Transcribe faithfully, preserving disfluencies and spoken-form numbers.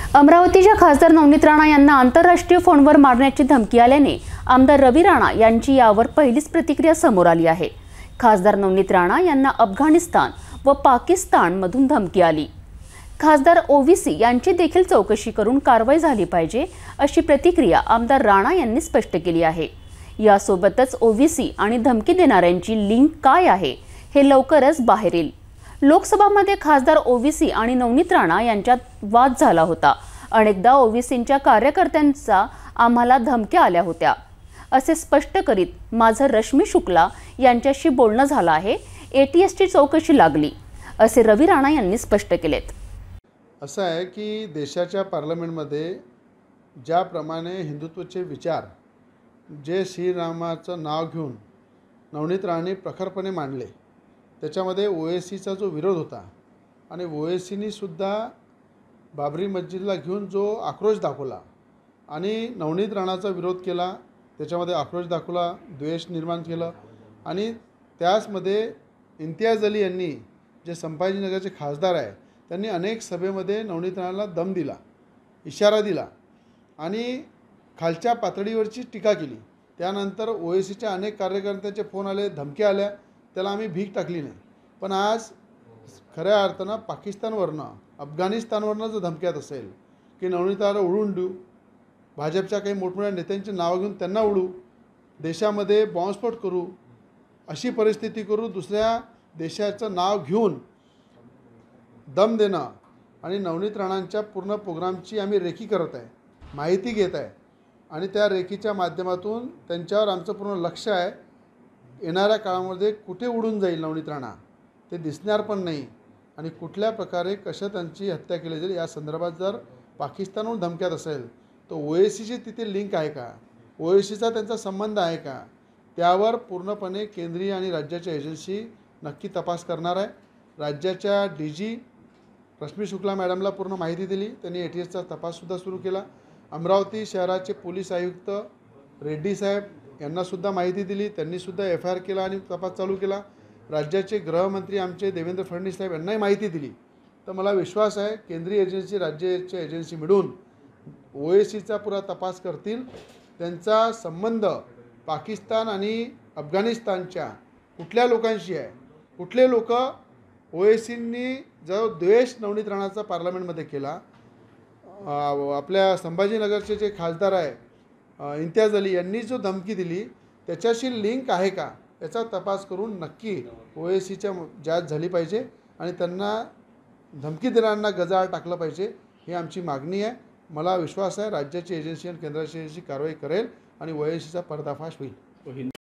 अमरावतीच्या खासदार नवनीत राणा यांना आंतरराष्ट्रीय फोनवर मारण्याची धमकी आल्याने आमदार रवी राणा यांची यावर पहिलीच प्रतिक्रिया समोर आली आहे। खासदार नवनीत राणा यांना अफगाणिस्तान व पाकिस्तानमधून धमकी आली। खासदार ओवीसी यांची देखील चौकशी करून कारवाई झाली पाहिजे अशी प्रतिक्रिया आमदार राणा यांनी स्पष्ट केली आहे। यासोबतच ओवीसी आणि धमकी देणाऱ्यांची लिंक काय आहे हे लवकरच बाहेर येईल। लोकसभामध्ये खासदार ओवीसी आणि नवनीत राणा यांच्यात वाद झाला होता। अनेकदा ओवीसींच्या कार्यकर्त्यांचा आम्हाला धमक्या आल्या होत्या असे स्पष्ट करीत माझं रश्मी शुक्ला यांच्याशी बोलणं झालं आहे। एटीएसची चौकशी लागली असे रवी राणा यांनी स्पष्ट केलेत। असं आहे की देशाच्या पार्लमेंटमध्ये ज्याप्रमाणे हिंदुत्वाचे विचार जे श्रीरामाचं नाव घेऊन नवनीत राणांनी प्रखरपणे मांडले, त्याच्यामध्ये ओएसीचा जो विरोध होता आणि ओएसीनी सुद्धा बाबरी मस्जिदला घेऊन जो आक्रोश दाखवला आणि नवनीत राणाचा विरोध केला, त्याच्यामध्ये आक्रोश दाखवला, द्वेष निर्माण केलं आणि त्याचमध्ये इम्तियाज अली यांनी जे संभाजीनगरचे खासदार आहे त्यांनी अनेक सभेमध्ये नवनीत राणाला दम दिला, इशारा दिला आणि खालच्या पातळीवरची टीका केली। त्यानंतर ओएसीच्या अनेक कार्यकर्त्यांचे फोन आले, धमक्या आल्या, त्याला आम्ही भीक टाकली नाही। पण आज खऱ्या अर्थानं पाकिस्तानवरनं अफगाणिस्तानवरनं जर धमक्यात असेल की नवनीताला उडवून देऊ, भाजपच्या काही मोठमोठ्या नेत्यांची नावं घेऊन त्यांना उडू, देशामध्ये बॉम्बस्फोट करू, अशी परिस्थिती करू, दुसऱ्या देशाचं नाव घेऊन दम देणं आणि नवनीत राणांच्या पूर्ण प्रोग्रामची आम्ही रेकी करत आहे, माहिती घेत आहे आणि त्या रेकीच्या माध्यमातून त्यांच्यावर आमचं पूर्ण लक्ष आहे। येणाऱ्या काळामध्ये कुठे उडून जाईल नवनीत राणा ते दिसणार पण नाही आणि कुठल्या प्रकारे कशा त्यांची हत्या केली जाईल या संदर्भात जर पाकिस्तानहून धमक्यात असेल तर ओएसीची तिथे लिंक आहे का, ओएसीचा त्यांचा संबंध आहे का, त्यावर पूर्णपणे केंद्रीय आणि राज्याच्या एजन्सी नक्की तपास करणार आहे। राज्याच्या डी जी रश्मी शुक्ला मॅडमला पूर्ण माहिती दिली, त्यांनी एटीएसचा तपाससुद्धा सुरू केला। अमरावती शहराचे पोलीस आयुक्त रेड्डी साहेब यांनासुद्धा माहिती दिली, त्यांनीसुद्धा एफ आय आर केला आणि तपास चालू केला। राज्याचे गृहमंत्री आमचे देवेंद्र फडणवीस साहेब यांनाही माहिती दिली। तर मला विश्वास आहे केंद्रीय एजन्सी राज्याच्या एजन्सी मिळून ओएसीचा पुरा तपास करतील। त्यांचा संबंध पाकिस्तान आणि अफगाणिस्तानच्या कुठल्या लोकांशी आहे, कुठले लोक ओएसींनी जो द्वेष नवनीत राणाचा पार्लमेंटमध्ये केला, आपल्या संभाजीनगरचे जे खासदार आहे इम्तियाज अली यांनी जो धमकी दिली त्याच्याशी लिंक आहे का याचा तपास करून नक्की ओएसीच्या जांच झाली पाहिजे आणि त्यांना धमकी देणाऱ्यांना गजाआड टाकलं पाहिजे, ही आमची मागणी आहे। मला विश्वास आहे राज्याची एजन्सी आणि केंद्राची एजन्सी कारवाई करेल आणि ओएसीचा पर्दाफाश होईल।